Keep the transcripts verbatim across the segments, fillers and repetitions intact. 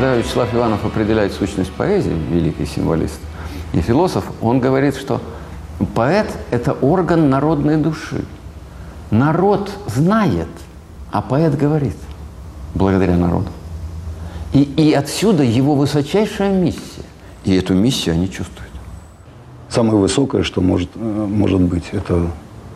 когда Вячеслав Иванов определяет сущность поэзии, великий символист и философ, он говорит, что поэт – это орган народной души. Народ знает, а поэт говорит благодаря народу. И, и отсюда его высочайшая миссия. И эту миссию они чувствуют. Самое высокое, что может, может быть, это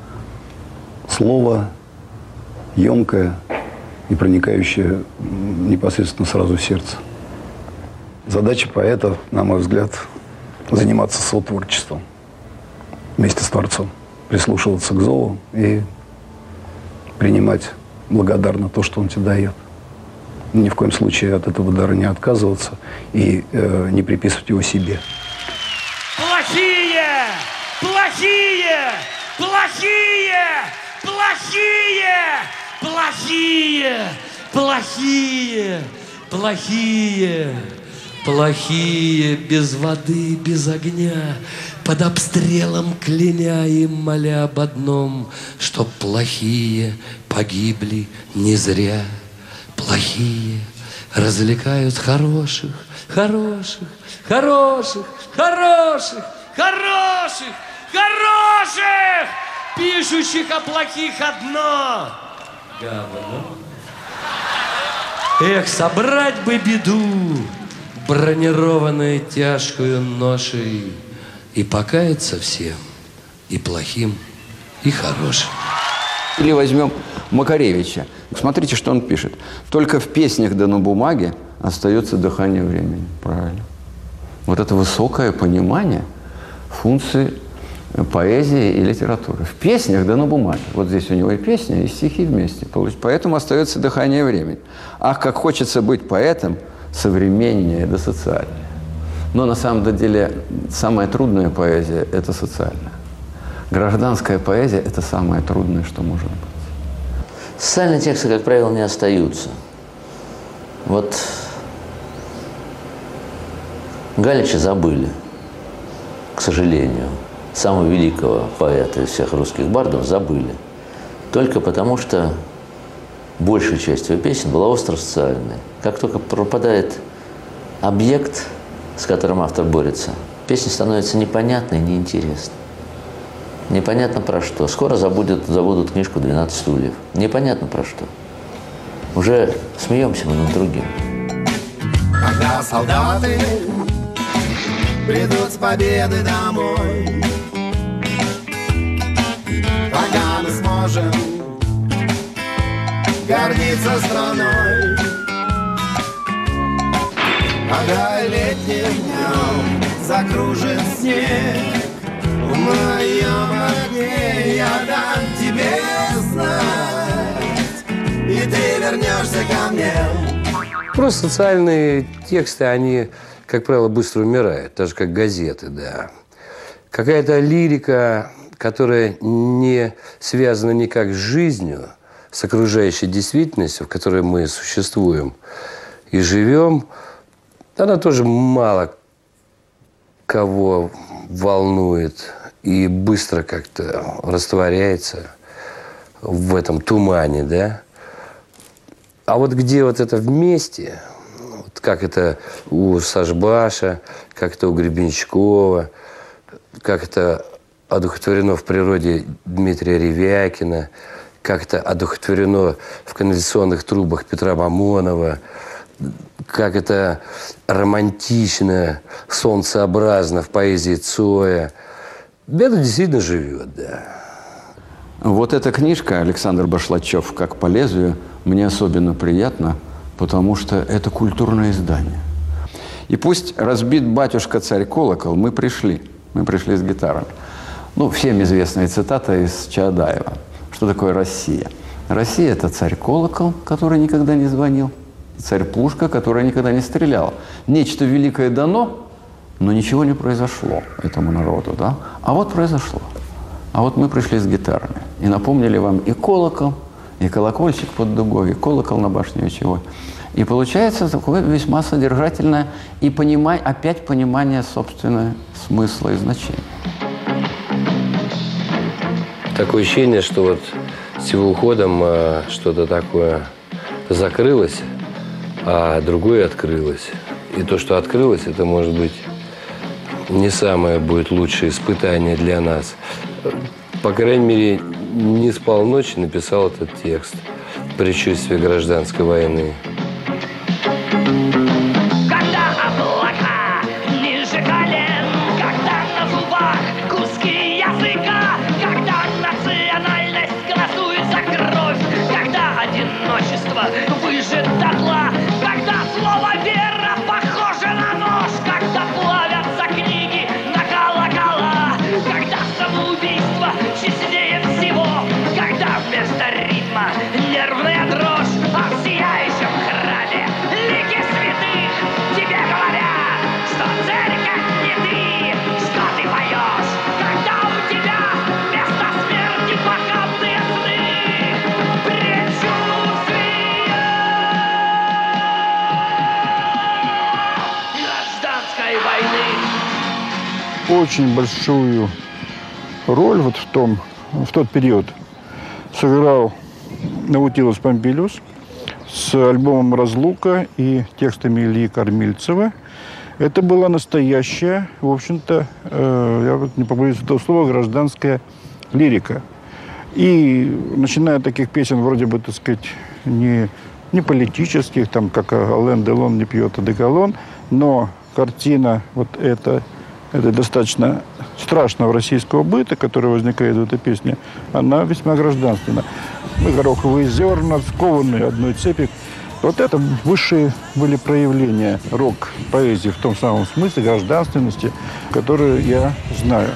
слово емкое и проникающее непосредственно сразу в сердце. Задача поэта, на мой взгляд, заниматься сотворчеством вместе с Творцом, прислушиваться к зову и принимать благодарно то, что он тебе дает. Ни в коем случае от этого дара не отказываться и э, не приписывать его себе. Плохие! Плохие! Плохие! Плохие! Плохие! Плохие! Плохие! Плохие, без воды, без огня, под обстрелом кляня и моля об одном, чтоб плохие погибли не зря. Плохие развлекают хороших, хороших, хороших, хороших, хороших, хороших, пишущих о плохих одно. Говно. Эх, собрать бы беду, бронированной тяжкою ношей, и покаяться всем, и плохим, и хорошим. Или возьмем Макаревича. Смотрите, что он пишет. Только в песнях да на бумаге остается дыхание времени. Правильно. Вот это высокое понимание функции поэзии и литературы. В песнях да на бумаге. Вот здесь у него и песня, и стихи вместе. Поэтому остается дыхание времени. Ах, как хочется быть поэтом современнее да социальнее. Но на самом деле самая трудная поэзия – это социальная. Гражданская поэзия – это самое трудное, что может быть. Социальные тексты, как правило, не остаются. Вот Галича забыли, к сожалению. Самого великого поэта из всех русских бардов забыли. Только потому, что большая часть его песен была остро-социальной. Как только пропадает объект, с которым автор борется, песня становится непонятной, неинтересной. Непонятно про что. Скоро забудут, забудут книжку «двенадцать стульев». Непонятно про что. Уже смеемся мы над другим. Когда солдаты придут с победы домой, пока мы сможем гордиться страной, пока летним днем закружит снег, в моем огне я дам тебе знать, и ты вернешься ко мне. Просто социальные тексты, они, как правило, быстро умирают, так же, как газеты, да. Какая-то лирика, которая не связана никак с жизнью, с окружающей действительностью, в которой мы существуем и живем, она тоже мало кого волнует и быстро как-то растворяется в этом тумане, да. А вот где вот это вместе, вот как это у Сашбаша, как это у Гребенщикова, как это одухотворено в природе Дмитрия Ревякина, как это одухотворено в канализационных трубах Петра Мамонова, как это романтично, солнцеобразно в поэзии Цоя. Это действительно живет, да. Вот эта книжка Александр Башлачев «Как по лезвию» мне особенно приятна, потому что это культурное издание. И пусть разбит батюшка царь колокол, мы пришли. Мы пришли с гитарами. Ну, всем известная цитата из Чаадаева. Что такое Россия? Россия – это царь колокол, который никогда не звонил, царь пушка, которая никогда не стреляла. Нечто великое дано, но ничего не произошло этому народу, да? А вот произошло. А вот мы пришли с гитарами и напомнили вам и колокол, и колокольчик под дугой, и колокол на башне Вечевой. И получается такое весьма содержательное и понимай, опять понимание собственного смысла и значения. Такое ощущение, что вот с его уходом э, что-то такое закрылось а другое открылось. И то, что открылось, это, может быть, не самое будет лучшее испытание для нас. По крайней мере, не спал ночь и написал этот текст «Предчувствие гражданской войны». Когда облака ниже колен, когда на зубах куски языка, когда национальность голосует за кровь, когда одиночество выжжет дотла, когда слово «вера» похоже на нож, когда плавятся книги на колокола, когда самоубийство честнее всего, когда вместо ритма нервная дрожь, а в сияющем храме лики святых тебе говорят, что церковь не ты, что ты поешь, когда у тебя вместо смерти похабные сны, предчувствия гражданской войны. Очень большую роль вот в том, в тот период сыграл Наутилус Помпилиус с альбомом «Разлука» и текстами Ильи Кормильцева. Это была настоящая, в общем-то, э, я вот не побоюсь этого слова, гражданская лирика. И начиная от таких песен, вроде бы, так сказать, не, не политических, там, как «Ален Делон не пьет одеколон», но картина вот эта, это достаточно страшного российского быта, который возникает в этой песне, она весьма гражданственна. Мы гороховые зерна, скованные одной цепи. Вот это высшие были проявления рок-поэзии в том самом смысле гражданственности, которую я знаю.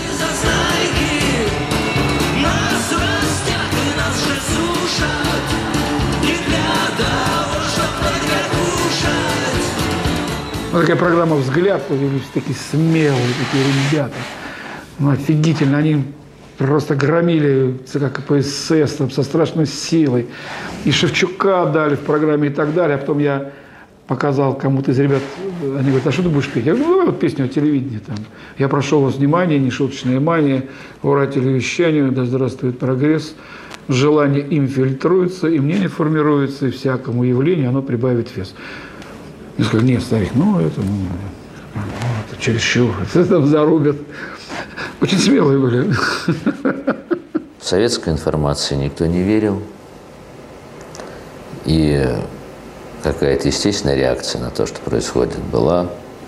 Ну, такая программа «Взгляд», появились такие смелые такие ребята. Ну, офигительно. Они просто громили ЦК КПСС там, со страшной силой. И Шевчука дали в программе и так далее. А потом я показал кому-то из ребят, они говорят, а что ты будешь петь? Я говорю, ну, давай вот песню о телевидении. Там. Я прошу у вас внимание, нешуточное мания, ура телевещанию, да здравствует прогресс. Желание им фильтруется, и мнение формируется, и всякому явлению оно прибавит вес. Я сказал, нет, старик, ну это, ну, это чересчур, это там зарубят. Очень смелые были. Советской информации никто не верил. И какая-то естественная реакция на то, что происходит, была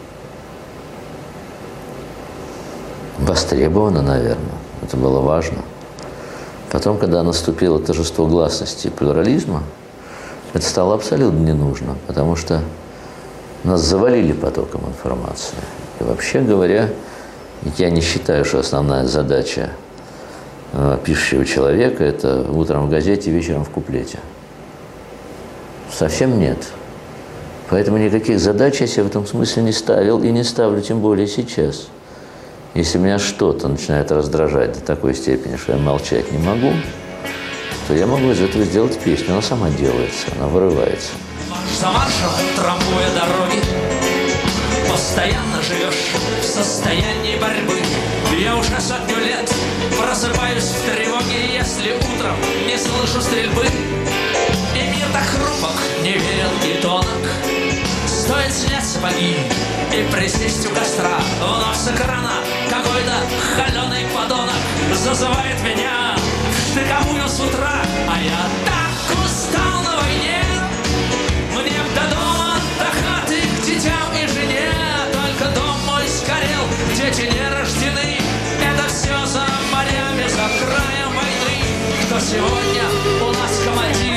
востребована, наверное. Это было важно. Потом, когда наступило торжество гласности и плюрализма, это стало абсолютно не нужно, потому что нас завалили потоком информации. И вообще говоря, я не считаю, что основная задача э, пишущего человека – это утром в газете, вечером в куплете. Совсем нет. Поэтому никаких задач я себе в этом смысле не ставил и не ставлю, тем более сейчас. Если меня что-то начинает раздражать до такой степени, что я молчать не могу, то я могу из этого сделать песню. Она сама делается, она вырывается. За маршем, трамвуя дороги, постоянно живешь в состоянии борьбы. Я уже сотню лет просыпаюсь в тревоге, если утром не слышу стрельбы. И мир так хрупок, не верен и тонок. Стоит снять сапоги и присесть у костра. Вновь с экрана какой-то холеный подонок зазывает меня в штыковую с утра. А я так устал на войне. Мне до дома, до хаты, к детям и жене. Только дом мой сгорел, дети не рождены. Это все за морями, за краем войны. Кто сегодня у нас командир?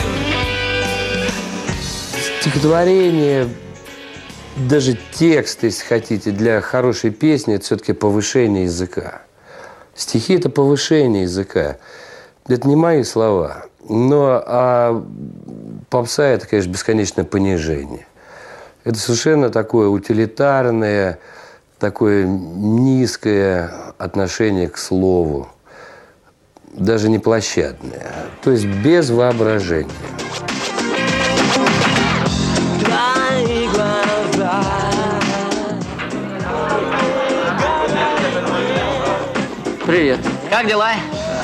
Стихотворение, даже текст, если хотите, для хорошей песни, это все-таки повышение языка. Стихи – это повышение языка. Это не мои слова. Но а попса – это, конечно, бесконечное понижение. Это совершенно такое утилитарное, такое низкое отношение к слову. Даже не площадное. То есть без воображения. Привет. Как дела?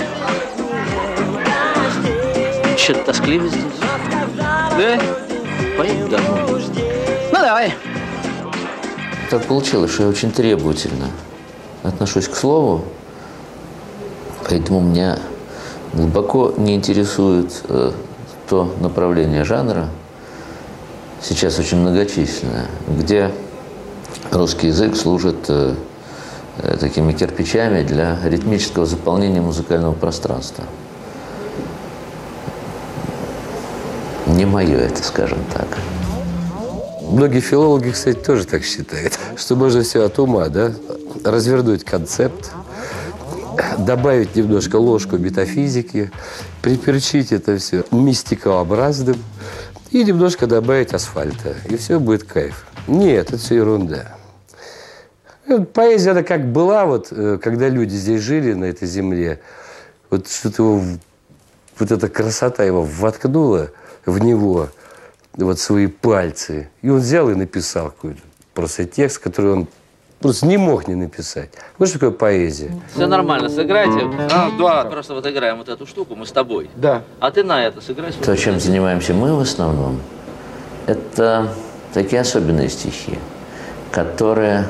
Что-то тоскливо здесь. Да? Поем домой. Ну, давай. Так получилось, что я очень требовательно отношусь к слову, поэтому меня глубоко не интересует э, то направление жанра, сейчас очень многочисленное, где русский язык служит э, э, такими кирпичами для ритмического заполнения музыкального пространства. Не мое это, скажем так. Многие филологи, кстати, тоже так считают, что можно все от ума, да, развернуть концепт, добавить немножко ложку метафизики, приперчить это все мистикообразным и немножко добавить асфальта, и все будет кайф. Нет, это все ерунда. Поэзия, она как была, вот, когда люди здесь жили, на этой земле, вот что-то его, вот эта красота его воткнула в него, вот свои пальцы. И он взял и написал какой-то просто текст, который он просто не мог не написать. Вот что такое поэзия. Все нормально, сыграйте. А, да. Просто вот играем вот эту штуку, мы с тобой. Да. А ты на это сыграй. То, чем занимаемся мы в основном, это такие особенные стихи, которые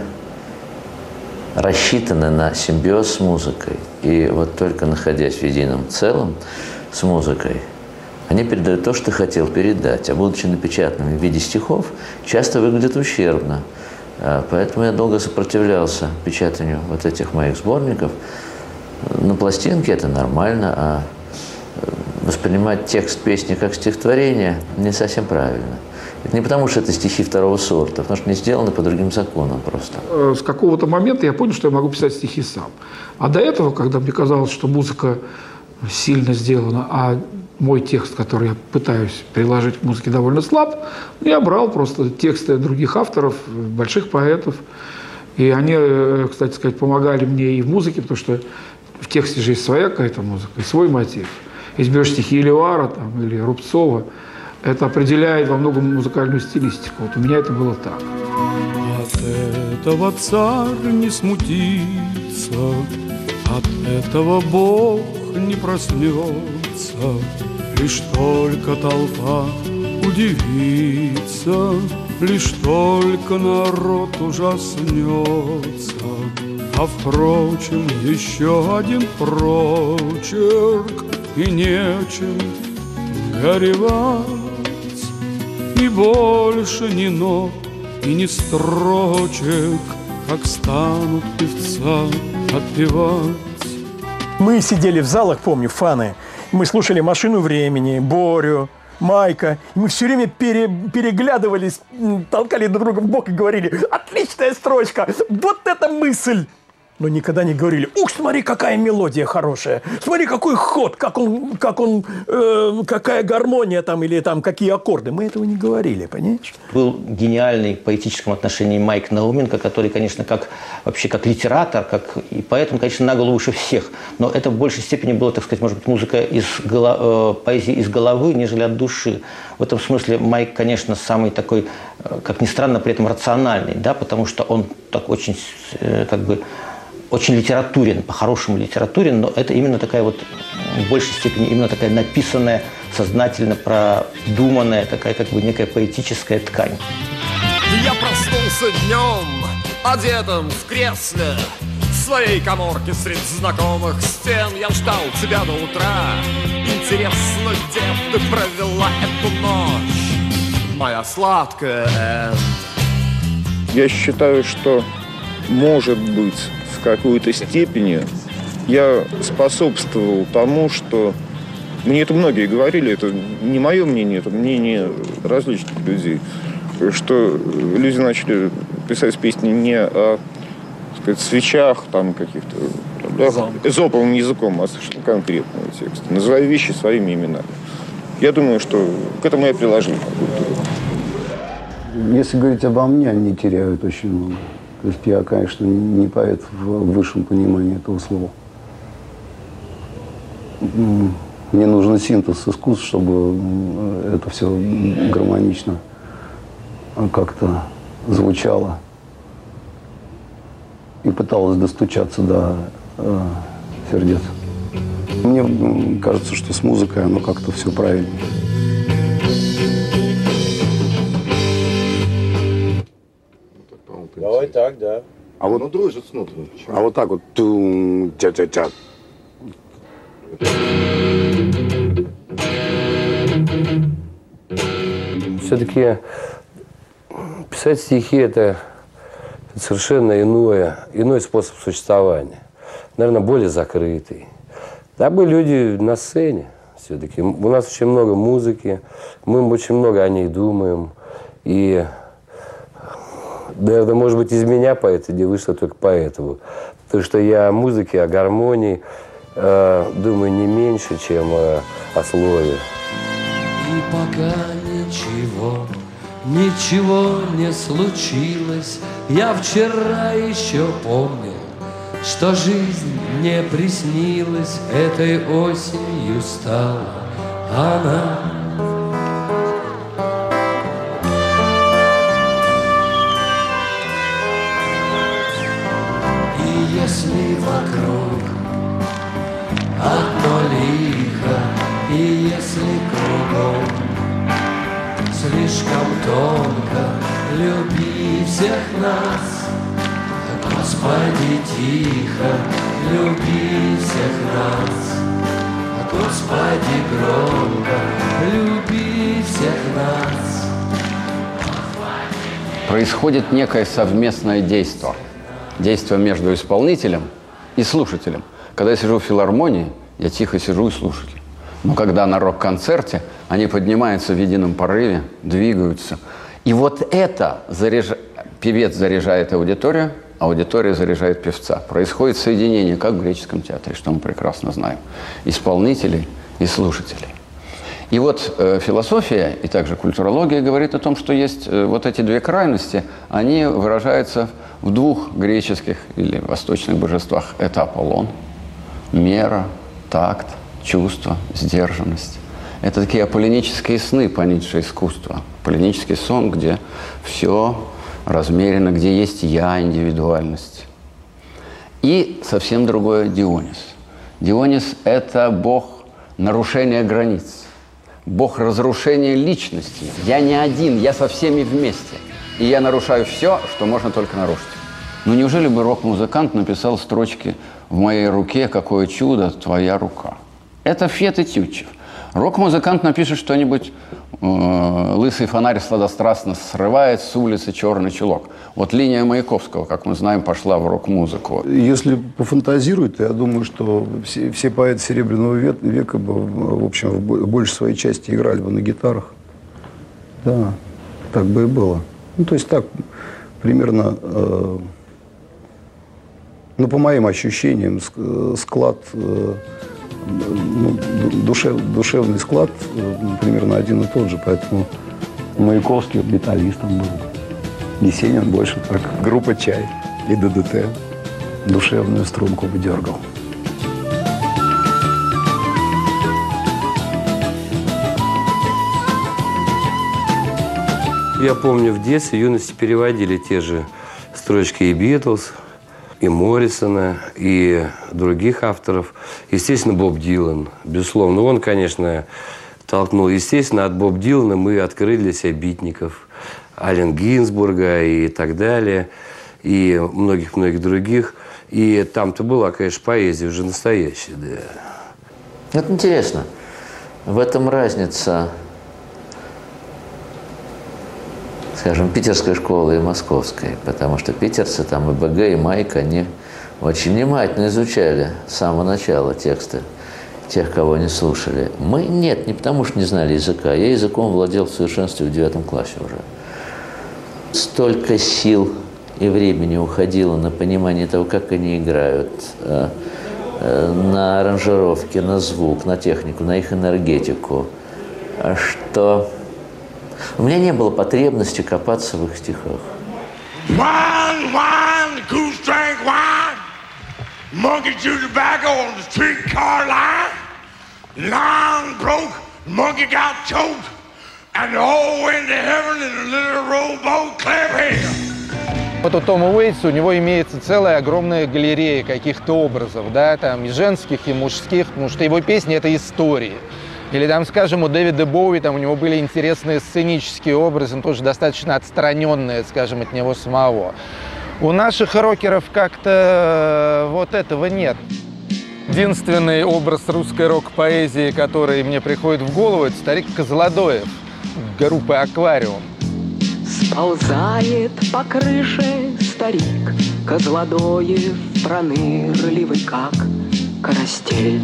рассчитаны на симбиоз с музыкой. И вот только находясь в едином целом с музыкой, они передают то, что ты хотел передать, а будучи напечатанными в виде стихов, часто выглядят ущербно. Поэтому я долго сопротивлялся печатанию вот этих моих сборников. На пластинке это нормально, а воспринимать текст песни как стихотворение не совсем правильно. Это не потому, что это стихи второго сорта, а потому что не сделаны по другим законам просто. С какого-то момента я понял, что я могу писать стихи сам. А до этого, когда мне казалось, что музыка сильно сделана, а мой текст, который я пытаюсь приложить к музыке, довольно слаб, я брал просто тексты других авторов, больших поэтов. И они, кстати сказать, помогали мне и в музыке, потому что в тексте же есть своя какая-то музыка, и свой мотив. Если берешь стихи Элиуара там, или Рубцова, это определяет во многом музыкальную стилистику. Вот у меня это было так. От этого царь не смутится, от этого Бог не проснется, лишь только толпа удивится, лишь только народ ужаснется. А впрочем, еще один прочерк, и нечем горевать, и больше ни нот, и ни строчек, как станут певца отпевать. Мы сидели в залах, помню, фаны, мы слушали «Машину времени», Борю, Майка. И мы все время пере, переглядывались, толкали друг друга в бок и говорили: отличная строчка, вот это мысль! Но никогда не говорили: ух, смотри, какая мелодия хорошая, смотри, какой ход, как он, как он, э, какая гармония там или там какие аккорды. Мы этого не говорили, понимаешь? Был гениальный в поэтическом отношении Майк Науменко, который, конечно, как вообще как литератор, как и поэтому, конечно, на голову выше всех. Но это в большей степени было, так сказать, может быть, музыка из голо... поэзии из головы, нежели от души. В этом смысле Майк, конечно, самый такой, как ни странно, при этом рациональный, да, потому что он так очень, как бы, очень литературен, по-хорошему литературен, но это именно такая вот, в большей степени, именно такая написанная, сознательно продуманная, такая как бы некая поэтическая ткань. Я проснулся днем, одетым в кресле, в своей каморке среди знакомых стен. Я ждал тебя до утра. Интересно, где ты провела эту ночь, моя сладкая Энн? Я считаю, что, может быть, в какой-то степени я способствовал тому, что... Мне это многие говорили, это не мое мнение, это мнение различных людей, что люди начали писать песни не о, так сказать, свечах, там, каких-то... Да, эзоповым языком, а совершенно конкретного текста, называя вещи своими именами. Я думаю, что к этому я приложил какую-то. Если говорить обо мне, они теряют очень много. То есть я, конечно, не поэт в высшем понимании этого слова. Мне нужен синтез искусств, чтобы это все гармонично как-то звучало и пыталось достучаться до э, сердец. Мне кажется, что с музыкой оно как-то все правильно. так, да. А вот, ну, дружит с нотами. А вот так вот. Тум, тя-тя-тя. Все-таки писать стихи – это совершенно иное, иной способ существования. Наверное, более закрытый. Дабы люди на сцене все-таки. У нас очень много музыки, мы очень много о ней думаем. И, наверное, может быть, из меня поэт не вышло только поэтому. Потому что я о музыке, о гармонии э, думаю не меньше, чем э, о слове. И пока ничего, ничего не случилось, я вчера еще помнил, что жизнь мне приснилась, этой осенью стала она. И если вокруг одно лихо, и если кругом слишком тонко, люби всех нас, Господи, тихо, люби всех нас, Господи, громко, люби всех нас. Происходит некое совместное действие. Действие между исполнителем и слушателем. Когда я сижу в филармонии, я тихо сижу и слушаю. Но когда на рок-концерте, они поднимаются в едином порыве, двигаются. И вот это заряж... певец заряжает аудиторию, аудитория заряжает певца. Происходит соединение, как в греческом театре, что мы прекрасно знаем, исполнителей и слушателей. И вот э, философия и также культурология говорит о том, что есть э, вот эти две крайности, они выражаются в двух греческих или восточных божествах. Это Аполлон, мера, такт, чувство, сдержанность. Это такие аполлонические сны, понятие искусства. Аполлонический сон, где все размеренно, где есть я, индивидуальность. И совсем другое Дионис. Дионис – это бог нарушения границ, бог разрушения личности. Я не один, я со всеми вместе. И я нарушаю все, что можно только нарушить. Ну неужели бы рок-музыкант написал строчки «В моей руке какое чудо, твоя рука»? Это Фет и Тютчев. Рок-музыкант напишет что-нибудь э, «Лысый фонарь сладострастно срывает с улицы черный чулок». Вот линия Маяковского, как мы знаем, пошла в рок-музыку. Если пофантазировать, то я думаю, что все, все поэты Серебряного века бы, в общем, в большей своей части играли бы на гитарах. Да, так бы и было. Ну, то есть так, примерно, э, ну, по моим ощущениям, склад... Э, Ну, душев, душевный склад ну, примерно один и тот же, поэтому Маяковский металлистом был. Есенин больше так, группа «Чай» и ДДТ. Душевную струнку выдергал. Я помню, в детстве, в юности переводили те же строчки и Битлз, и Моррисона, и других авторов. Естественно, Боб Дилан, безусловно. Он, конечно, толкнул. Естественно, от Боба Дилана мы открыли для себя битников, Аллен Гинзбурга и так далее, и многих-многих других. И там-то была, конечно, поэзия уже настоящая, да. Это интересно. В этом разница, скажем, питерской школы и московской, потому что питерцы, там и БГ, и Майк, они очень внимательно изучали с самого начала тексты тех, кого они слушали. Мы нет, не потому что не знали языка. Я языком владел в совершенстве в девятом классе уже. Столько сил и времени уходило на понимание того, как они играют, на аранжировки, на звук, на технику, на их энергетику, что... У меня не было потребности копаться в их стихах. Wine, wine, goose drank wine. Monkey chewed tobacco on the streetcar line. Line broke, monkey got choked. And they all went to heaven in a little rowboat, clap hands. Вот у Тома Уэйтса у него имеется целая огромная галерея каких-то образов, да, там и женских, и мужских, потому что его песни – это истории. Или там, скажем, у Дэвида Боуи, там у него были интересные сценические образы, тоже достаточно отстраненные, скажем, от него самого. У наших рокеров как-то вот этого нет. Единственный образ русской рок-поэзии, который мне приходит в голову, это старик Козлодоев, группы «Аквариум». Сползает по крыше старик Козлодоев, пронырливый, как карастель.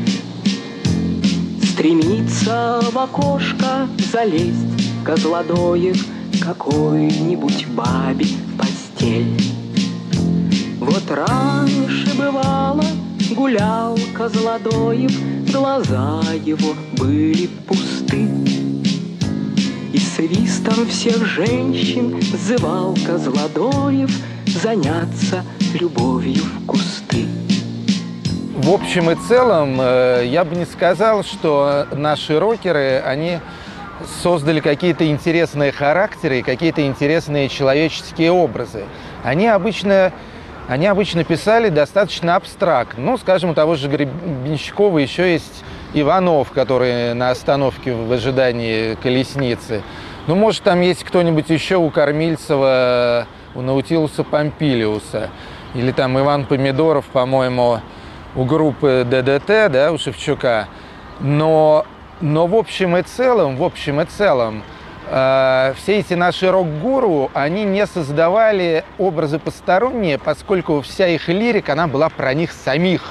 Стремится в окошко залезть Козлодоев какой-нибудь бабе в постель. Вот раньше бывало, гулял Козлодоев, глаза его были пусты. И свистом всех женщин зывал Козлодоев заняться любовью в кусты. В общем и целом, я бы не сказал, что наши рокеры, они создали какие-то интересные характеры и какие-то интересные человеческие образы. Они обычно, они обычно писали достаточно абстрактно. Ну, скажем, у того же Гребенщикова еще есть Иванов, который на остановке в ожидании колесницы. Ну, может, там есть кто-нибудь еще у Кормильцева, у Наутилуса Помпилиуса. Или там Иван Помидоров, по-моему, у группы ДДТ, да, у Шевчука. Но, но в общем и целом, в общем и целом, э, все эти наши рок-гуру, они не создавали образы посторонние, поскольку вся их лирика, она была про них самих.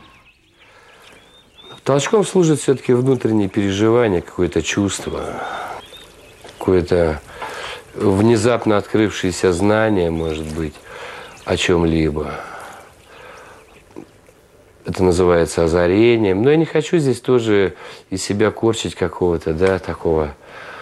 Толчком служит все-таки внутреннее переживание, какое-то чувство, какое-то внезапно открывшееся знание, может быть, о чем-либо. Это называется озарением. Но я не хочу здесь тоже из себя корчить какого-то, да, такого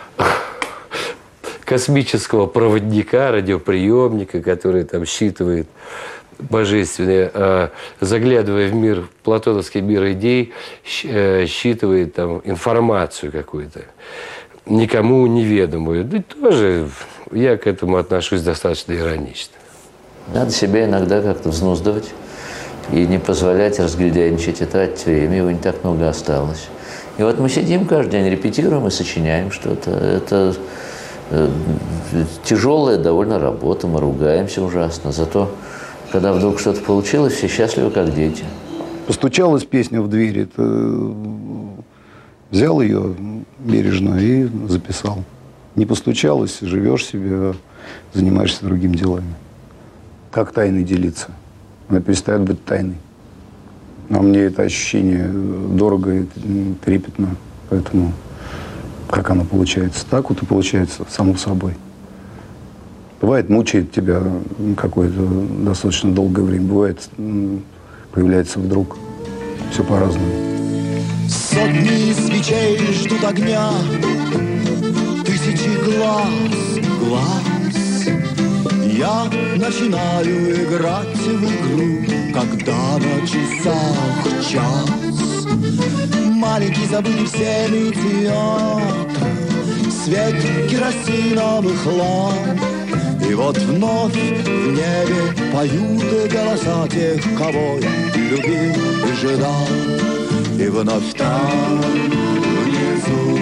космического проводника, радиоприемника, который там считывает божественное, заглядывая в мир, платоновский мир идей, считывает там информацию какую-то, никому неведомую. Да тоже я к этому отношусь достаточно иронично. Надо себя иногда как-то взнуздывать и не позволять разгляденничать и тратить время, его не так много осталось. И вот мы сидим каждый день, репетируем и сочиняем что-то. Это э, тяжелая довольно работа, мы ругаемся ужасно. Зато, когда вдруг что-то получилось, все счастливы, как дети. Постучалась песня в дверь, это взял ее бережно и записал. Не постучалась, живешь себе, занимаешься другими делами. Как тайной делиться? Она перестает быть тайной. А мне это ощущение дорого и трепетно. Поэтому как оно получается? Так вот и получается само собой. Бывает, мучает тебя какое-то достаточно долгое время. Бывает, появляется вдруг. Все по-разному. Сотни свечей ждут огня, тысячи глаз, глаз. Я начинаю играть в игру, когда на часах час. Маленький забытый всеми театр, свет керосиновых ламп. И вот вновь в небе поют голоса тех, кого я любил и ждал. И вновь там внизу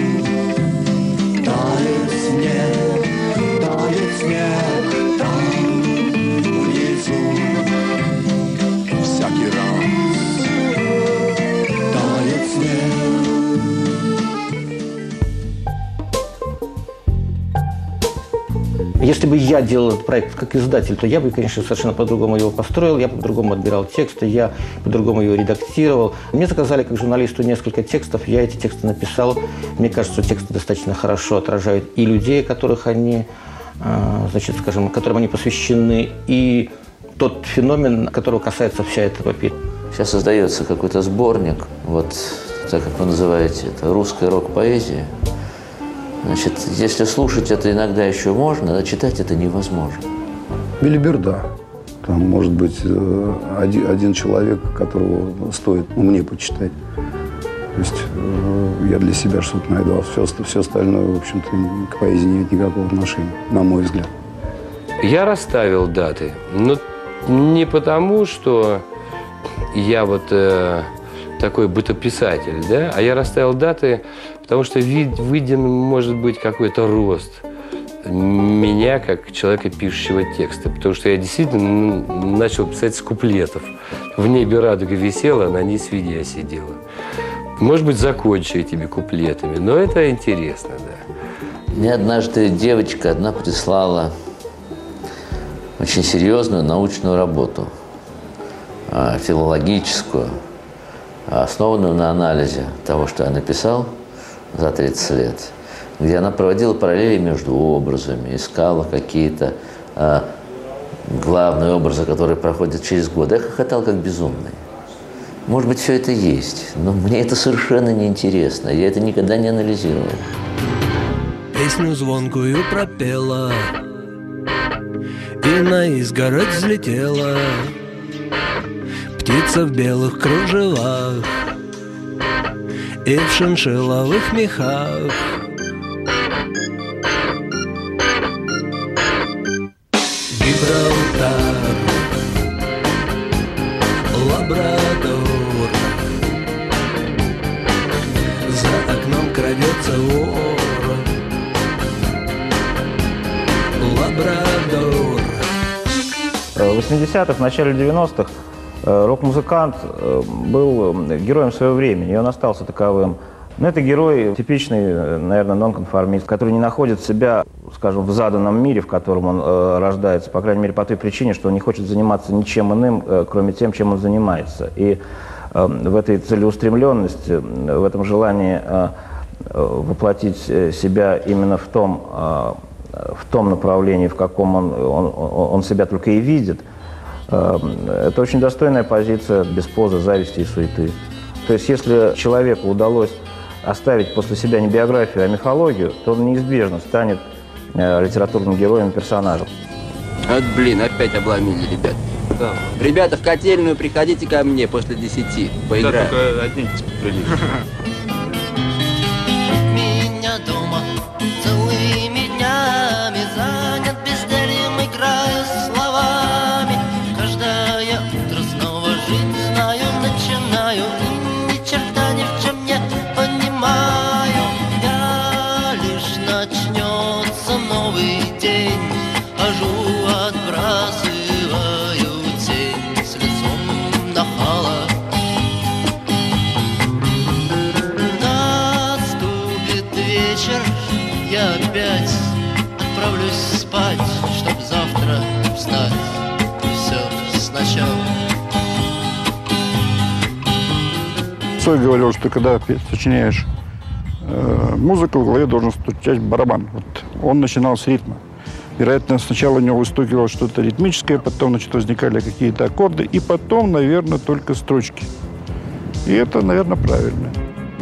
тает снег, тает снег, там внизу всякий раз тает снег. Если бы я делал этот проект как издатель, то я бы, конечно, совершенно по-другому его построил, я бы по-другому отбирал тексты, я по-другому его редактировал. Мне заказали как журналисту несколько текстов, я эти тексты написал. Мне кажется, что тексты достаточно хорошо отражают и людей, которых они, значит, скажем, которым они посвящены, и тот феномен, которого касается вся эта эпопея. Сейчас создается какой-то сборник, вот так как вы называете это, русская рок-поэзия. Значит, если слушать это иногда еще можно, а читать это невозможно. Белиберда. Там может быть один, один человек, которого стоит мне почитать. То есть я для себя что-то найду, а все, все остальное, в общем-то, к поэзии не имеет никакого отношения, на мой взгляд. Я расставил даты, но не потому, что я вот э, такой бытописатель, да, а я расставил даты, потому что вид, виден может быть какой-то рост меня как человека, пишущего тексты. Потому что я действительно начал писать с куплетов. В небе радуга висела, на ней свинья сидела. Может быть, закончу этими куплетами, но это интересно, да. Мне однажды девочка одна прислала очень серьезную научную работу, филологическую, основанную на анализе того, что я написал за тридцать лет, где она проводила параллели между образами, искала какие-то а, главные образы, которые проходят через годы. Я хохотал как безумный. Может быть, все это есть, но мне это совершенно неинтересно. Я это никогда не анализировал. Песню звонкую пропела и на изгородь взлетела птица в белых кружевах и в шиншилловых мехах. Гибралтар, Лабрадор, за окном крадется вор. Лабрадор. В восьмидесятых, в начале девяностых рок-музыкант был героем своего времени, и он остался таковым. Но это герой типичный, наверное, нонконформист, который не находит себя, скажем, в заданном мире, в котором он э, рождается, по крайней мере, по той причине, что он не хочет заниматься ничем иным, э, кроме тем, чем он занимается. И э, в этой целеустремленности, в этом желании э, воплотить себя именно в том, э, в том направлении, в каком он, он, он себя только и видит, э, это очень достойная позиция, без позы, зависти и суеты. То есть если человеку удалось оставить после себя не биографию, а мифологию, то он неизбежно станет э, литературным героем, персонажем. Вот блин, опять обломили, ребят. Да. Ребята, в котельную приходите ко мне после десяти, поиграем. Да, только оденьтесь прилично. Меня дома целыми днями занят бездельем, играя словами. Каждое утро снова жить знаю, начинаю, и ни черта ни в чем не понимаю. Я лишь начнется новый день, хожу, отбрасываю тень с лицом нахала. Наступит вечер, я опять отправлюсь спать, чтоб завтра встать все сначала. Цой говорил, что когда сочиняешь э, музыку, в голове должен стучать барабан. Вот он начинал с ритма. Вероятно, сначала у него выстукивало что-то ритмическое, потом, значит, возникали какие-то аккорды, и потом, наверное, только строчки. И это, наверное, правильно.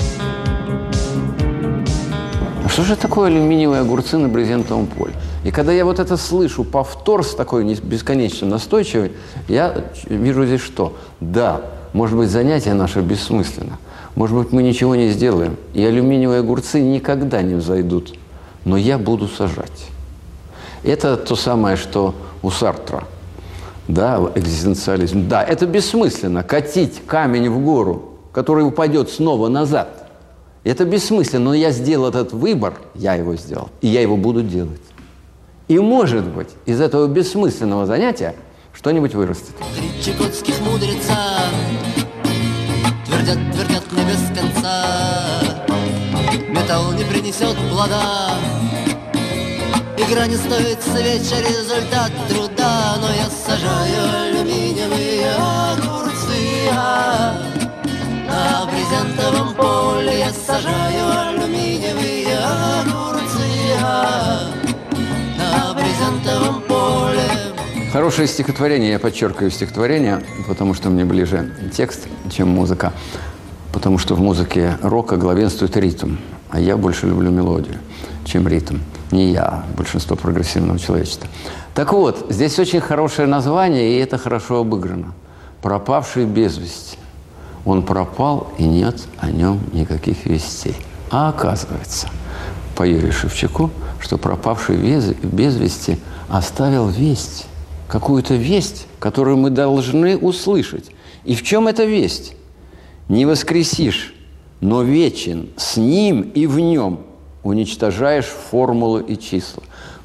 Что же такое алюминиевые огурцы на брезентовом поле? И когда я вот это слышу, повтор с такой бесконечно настойчивой, я вижу здесь что? Да, может быть, занятие наше бессмысленно. Может быть, мы ничего не сделаем, и алюминиевые огурцы никогда не взойдут. Но я буду сажать. Это то самое, что у Сартра. Да, экзистенциализм. Да, это бессмысленно. Катить камень в гору, который упадет снова назад. Это бессмысленно, но я сделал этот выбор, я его сделал, и я его буду делать. И, может быть, из этого бессмысленного занятия что-нибудь вырастет. Три чукотских мудреца твердят, твердят мне без конца. Металл не принесет плода, игра не стоит свеч, а результат труда. Но я сажаю алюминиевые огурцы, а на брезентовом поле я сажаю алюминиевые огурцы, а на брезентовом поле. Хорошее стихотворение, я подчеркиваю стихотворение, потому что мне ближе текст, чем музыка. Потому что в музыке рока главенствует ритм, а я больше люблю мелодию, чем ритм. Не я, а большинство прогрессивного человечества. Так вот, здесь очень хорошее название, и это хорошо обыграно. «Пропавший без вести». Он пропал, и нет о нем никаких вестей. А оказывается, по Юрию Шевчуку, что пропавший без, без вести оставил весть. Какую-то весть, которую мы должны услышать. И в чем эта весть? Не воскресишь, но вечен с ним и в нем уничтожаешь формулы и числа.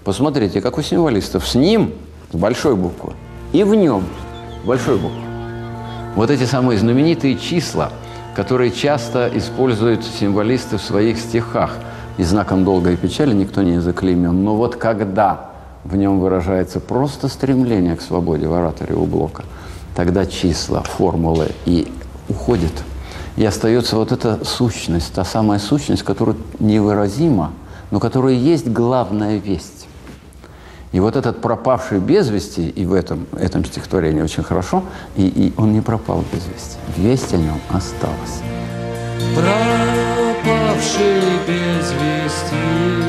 Посмотрите, как у символистов. С ним, с большой буквы, и в нем, с большой буквы. Вот эти самые знаменитые числа, которые часто используют символисты в своих стихах. И знаком долга и печали никто не заклеймен. Но вот когда в нем выражается просто стремление к свободе в ораторе у Блока, тогда числа, формулы и уходят. И остается вот эта сущность, та самая сущность, которая невыразима, но которая есть главная весть. И вот этот пропавший без вести, и в этом, этом стихотворении очень хорошо, и, и он не пропал без вести. Весть о нем осталась. Пропавший без вести,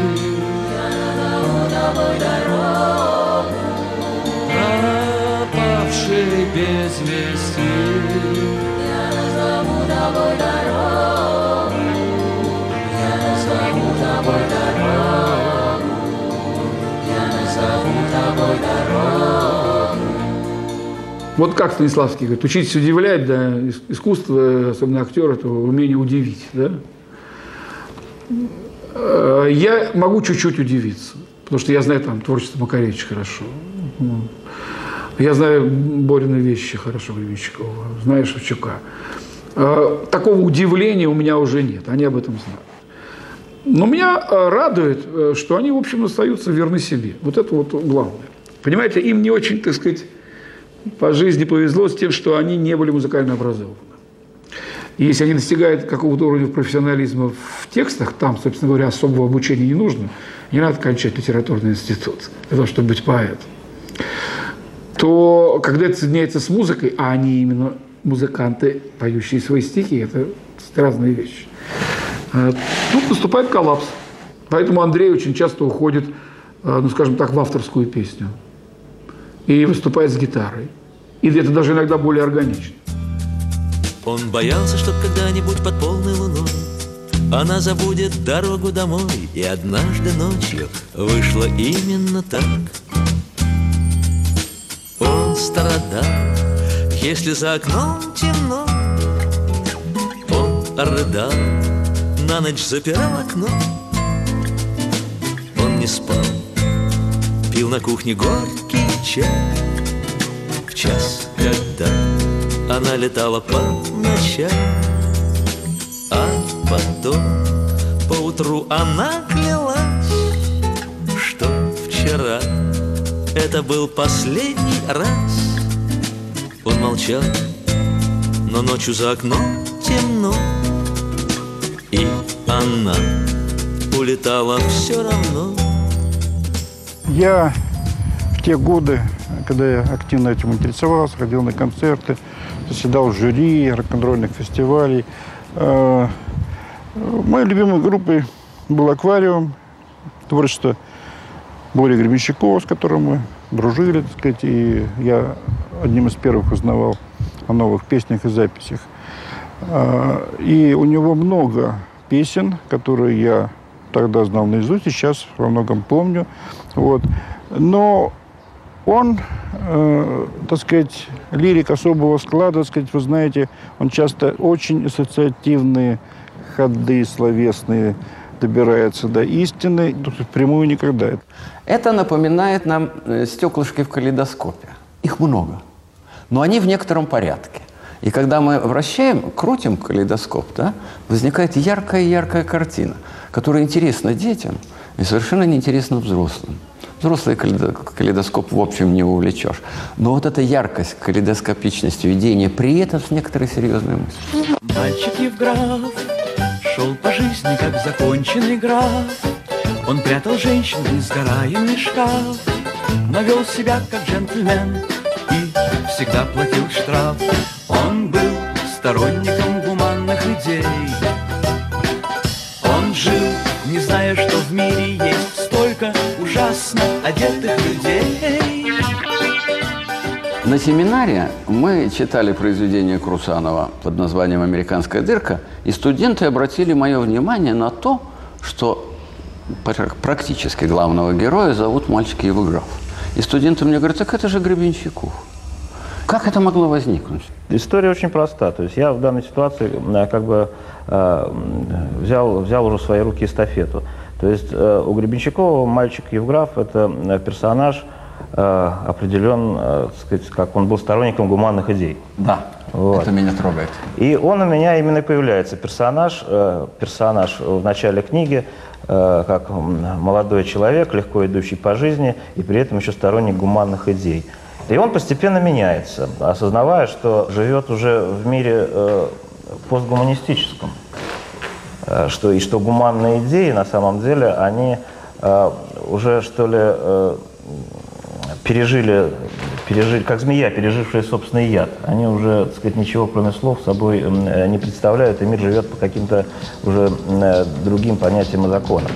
пропавший без вести, я назову тобой дорогу, я назову тобой дорогу, я назову тобой дорогу. Вот как Станиславский говорит, учитесь удивлять, да, искусство, особенно актер, это умение удивить, да. Я могу чуть-чуть удивиться, потому что я знаю там творчество Макаревича хорошо. Я знаю Борины вещи хорошо, Гребенщикова, знаю Шевчука. Такого удивления у меня уже нет, они об этом знают. Но меня радует, что они, в общем, остаются верны себе. Вот это вот главное. Понимаете, им не очень, так сказать, по жизни повезло с тем, что они не были музыкально образованы. И если они достигают какого-то уровня профессионализма в текстах, там, собственно говоря, особого обучения не нужно, не надо кончать литературный институт для того, чтобы быть поэтом, то когда это соединяется с музыкой, а они именно музыканты, поющие свои стихи, это разные вещи, тут наступает коллапс. Поэтому Андрей очень часто уходит, ну, скажем так, в авторскую песню и выступает с гитарой. И это даже иногда более органично. Он боялся, что когда-нибудь под полной луной она забудет дорогу домой. И однажды ночью вышло именно так. Он страдал, если за окном темно. Он рыдал, на ночь запирал окно. Он не спал, пил на кухне горький чай. В час, когда она летала по ночам, а потом поутру она клялась, что вчера это был последний раз. Он молчал, но ночью за окном темно, и она улетала все равно. Я в те годы, когда я активно этим интересовался, ходил на концерты, заседал в жюри рок-н-ролльных фестивалей. Моей любимой группой был «Аквариум», творчество Бори Гребенщикова, с которым мы дружили, так сказать, и я одним из первых узнавал о новых песнях и записях. И у него много песен, которые я тогда знал наизусть, и сейчас во многом помню. Вот. Но он, э, так сказать, лирик особого склада, так сказать, вы знаете, он часто очень ассоциативные ходы словесные добирается до истины, впрямую никогда. Это напоминает нам стеклышки в калейдоскопе. Их много, но они в некотором порядке. И когда мы вращаем, крутим калейдоскоп, да, возникает яркая-яркая картина, которая интересна детям и совершенно неинтересна взрослым. Взрослый калейдоскоп в общем не увлечешь. Но вот эта яркость, калейдоскопичность видения, при этом с некоторой серьезной мыслью. Мальчик Евграф шел по жизни, как законченный граф. Он прятал женщин в несгораемый шкаф, но вел себя, как джентльмен, и всегда платил штраф. Он был сторонником гуманных идей. Он жил, не зная, что в мире есть столько ужасно одетых людей. На семинаре мы читали произведение Крусанова под названием «Американская дырка», и студенты обратили мое внимание на то, что практически главного героя зовут мальчик Евграф. И студенты мне говорят, так это же Гребенщиков. Как это могло возникнуть? История очень проста. То есть я в данной ситуации как бы э, взял, взял уже в свои руки эстафету. То То есть э, у Гребенщикова мальчик Евграф – это э, персонаж, э, определен, э, так сказать, как он был сторонником гуманных идей. Да, вот. Это меня трогает. И он у меня именно и появляется, персонаж, э, персонаж в начале книги, э, как молодой человек, легко идущий по жизни, и при этом еще сторонник гуманных идей. И он постепенно меняется, осознавая, что живет уже в мире э, постгуманистическом. Что, и что гуманные идеи, на самом деле, они э, уже, что ли, э, пережили, пережили, как змея, пережившая собственный яд. Они уже, так сказать, ничего, кроме слов, собой э, не представляют, и мир живет по каким-то уже э, другим понятиям и законам.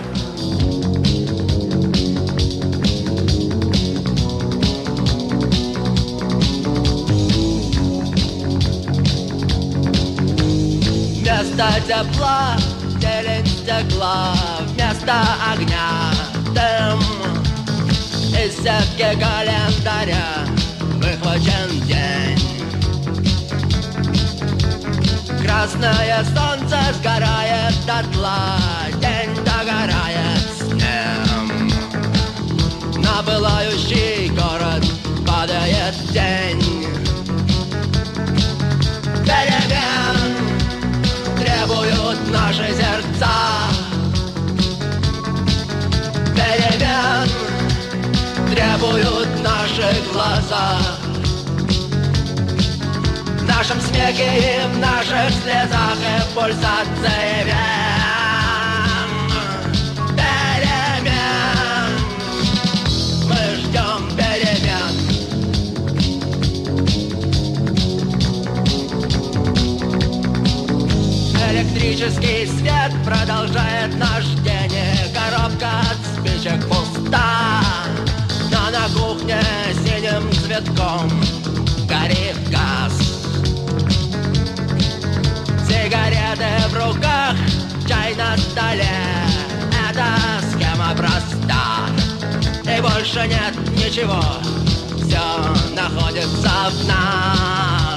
Вместо тепла зелень стекла, вместо огня дым. Из сетки календаря выхвачен день. Красное солнце сгорает дотла, день догорает с ним. На пылающий город падает тень. Перемен требуют наши сердца. Перемен требуют наши глаза. В нашем смехе и в наших слезах и в пульсации вен. Перемен. Мы ждем перемен. Электрический свет продолжает наш день. Коробка от спичек пуста, но на кухне синим цветком горит газ. Сигареты в руках, чай на столе. Эта схема проста, и больше нет ничего. Все находится в нас.